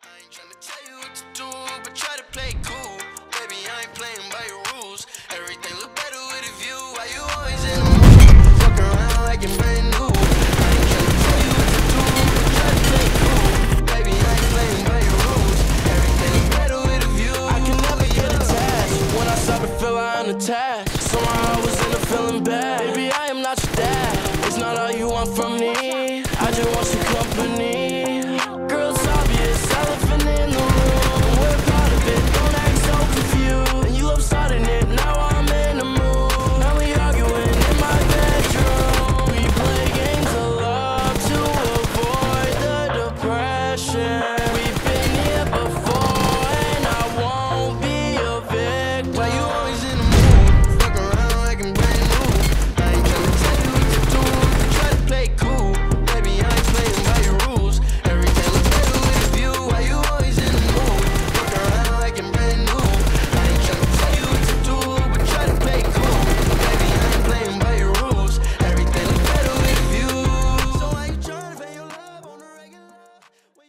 I ain't tryna tell you what to do, but try to play cool. Baby, I ain't playing by your rules. Everything look better with a view. Why you always in the mood? Fuck around like your man.